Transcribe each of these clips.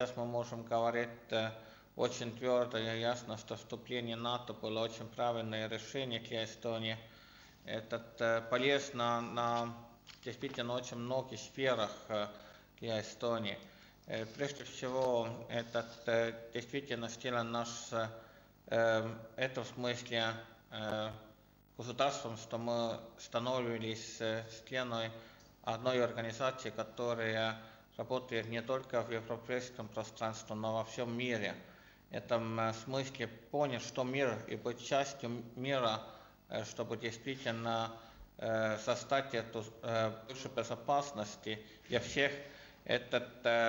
сейчас мы можем говорить очень твердо и ясно, что вступление в НАТО было очень правильное решение для Эстонии. Это полезно на действительно очень многих сферах для Эстонии. Прежде всего, это действительно сделан наш, это в смысле государством, что мы становились членом одной организации, которая работает не только в европейском пространстве, но во всем мире. В этом смысле понять, что мир и быть частью мира, чтобы действительно создать эту больше безопасности для всех, это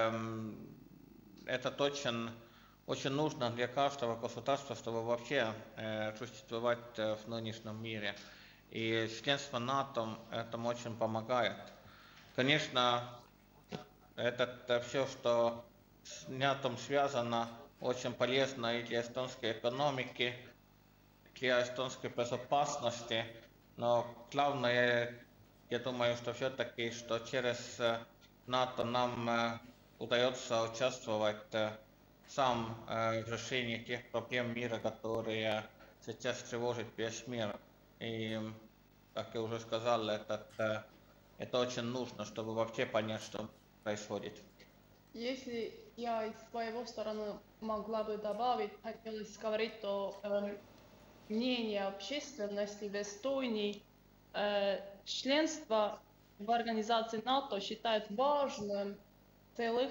очень нужно для каждого государства, чтобы вообще существовать в нынешнем мире. И членство НАТО этому очень помогает. Конечно, это все, что с НАТО связано, очень полезно и для эстонской экономики, для эстонской безопасности, но главное, я думаю, что все-таки, что через НАТО нам удается участвовать сам в решении тех проблем мира, которые сейчас тревожат весь мир. И, как я уже сказал, это очень нужно, чтобы вообще понять, что происходит. Если я из своего стороны могла бы добавить, хотелось говорить о мнении общественности в Эстонии. Членство в организации НАТО считают важным целых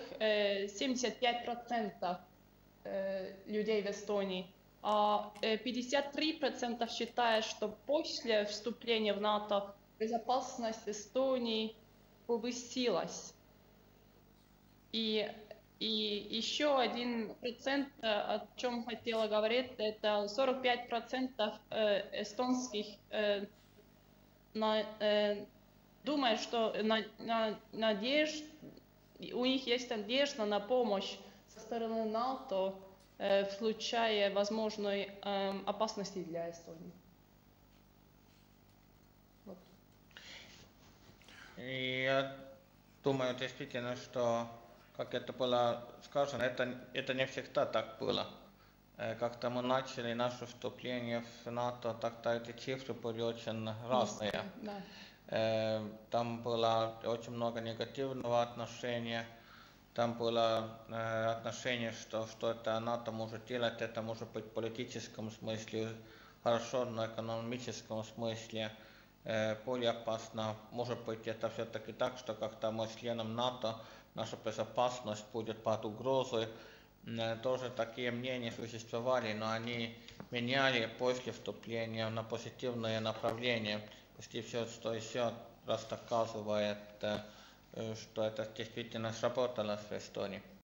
75% людей в Эстонии, а 53% считают, что после вступления в НАТО безопасность Эстонии повысилась. И еще 1%, о чем хотела говорить, это 45% эстонских думают, что у них есть надежда на помощь со стороны НАТО в случае возможной опасности для Эстонии. Вот. И я думаю действительно, что, как это было сказано, это не всегда так было. Как-то мы начали наше вступление в НАТО, тогда эти цифры были очень разные. Да. Там было очень много негативного отношения, там было отношение, что это НАТО может делать, это может быть в политическом смысле хорошо, но в экономическом смысле более опасно. Может быть, это все-таки так, что когда мы членом НАТО, наша безопасность будет под угрозой. Тоже такие мнения существовали, но они меняли после вступления на позитивное направление. Почти все, что еще раз доказывает, что это действительно сработало в Эстонии.